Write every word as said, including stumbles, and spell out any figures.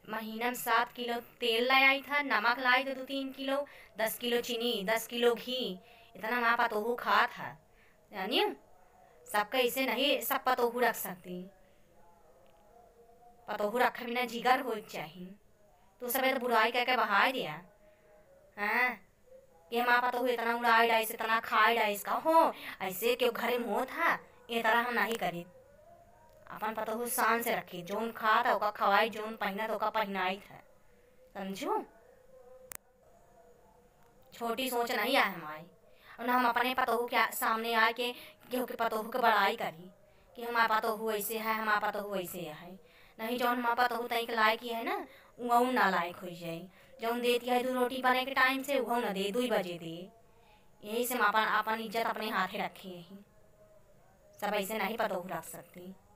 महीना में सात किलो तेल ले आई था, नमक लाई तो दो तीन किलो, दस किलो चीनी, दस किलो घी, इतना हमारा पतोहू खा था। जानिए सबका इसे नहीं सब पतोहू रख सकती, पतोहू रखे बिना जिगर हो चाहिए। तो सब तो बुराई कह के बहा दिया। हाँ कि हमारा पतोहू इतना उड़ाई डाइस, इतना खाई डाइस का हो, ऐसे क्यों घरे मुँह था, ये तरह हम नहीं करी। अपन पतोहू शान से रखी, जोन खा था ओका खवाई, जोन पहना था ओका पहनाई था। समझू, छोटी सोच नहीं है हमारी। और ना हम अपने पतोहू के सामने आए के केहू के पतोहू के बड़ाई करी कि हमारा पतोहू ऐसे है, हमारा पतोहू ऐसे है। नहीं, जौन हमारा पतोहू तनिक लायक है ना, वह ना लायक हो जाए। जौन देती है दो रोटी बने के टाइम से, वह ना दे, दो बजे दे। यही से हम अपन अपन इज्जत अपने हाथे रखे, यही सब ऐसे नहीं पतोहू रख सकती।